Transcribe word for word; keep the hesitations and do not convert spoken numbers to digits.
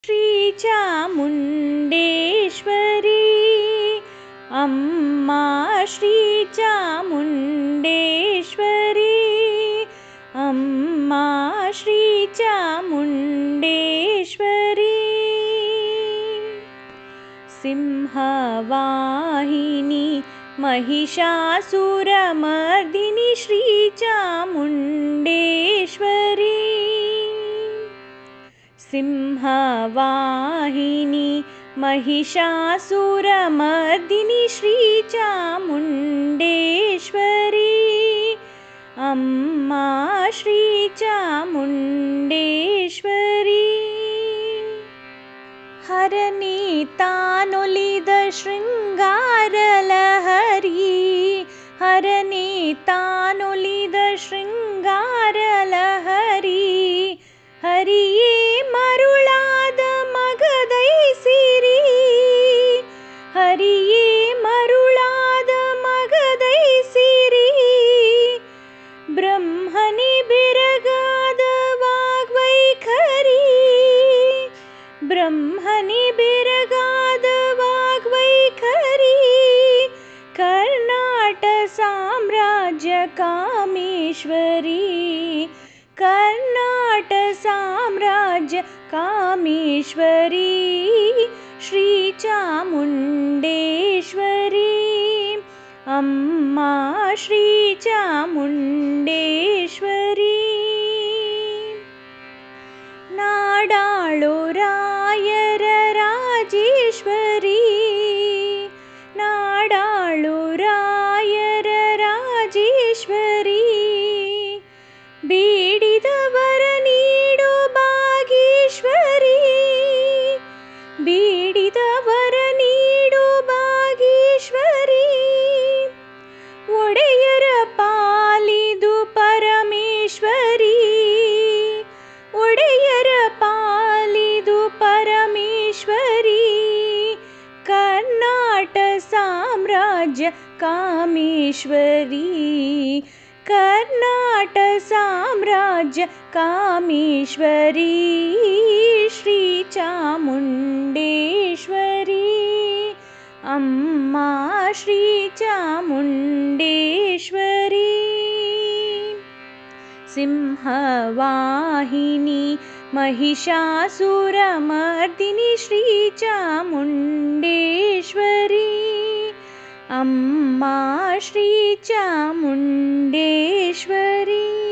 श्रीचामुण्डेश्वरी अम्मा श्रीचामुण्डेश्वरी अम्मा श्रीचामुण्डेश्वरी सिंहवाहिनी महिषासुरमर्दिनी श्रीचामुण्डेश्वरी सिंहवाहिनी महिषासुरमर्दिनी श्रीचामुण्डेश्वरी अम्मा श्रीचामुण्डेश्वरी हरनीतानुलिद शृङ्गारलहरी हरनीतानुलिद शृङ्गारलहरी हरिये मरुळाद मगदैसिरी हरिये मरुळाद मगदैसिरी ब्रह्मनि बिरगाद वाग्वैखरी ब्रह्मनि बिरगाद वाग्वैखरी कर्नाट साम्राज्य कामेश्वरी कर्नाट साम्राज्य कामेश्वरी श्रीचामुण्डेश्वरी अम्मा श्रीचामुण्डेश्वरी नाडाळु रायर राजेश्वरी नाडाळु रायर राजेश्वरी ಬೇಡಿದವರ ನೀಡು ಭಾಗೇಶ್ವರಿ ಬೇಡಿದವರ ನೀಡು ಭಾಗೇಶ್ವರಿ ಒಡೆಯರ ಪಾಲಿದು ಪರಮೇಶ್ವರಿ ಒಡೆಯರ ಪಾಲಿದು ಪರಮೇಶ್ವರಿ ಕರ್ನಾಟ ಸಾಮ್ರಾಜ್ಯ ಕಾಮೇಶ್ವರಿ कर्नाट साम्राज्य कामेश्वरी श्रीचामुण्डेश्वरी अम्मा श्रीचामुण्डेश्वरी सिंहवाहिनी महिषासुरमर्दिनी श्रीचामुण्डेश्वरी अम्मा श्रीचामुण्डेश्वरी।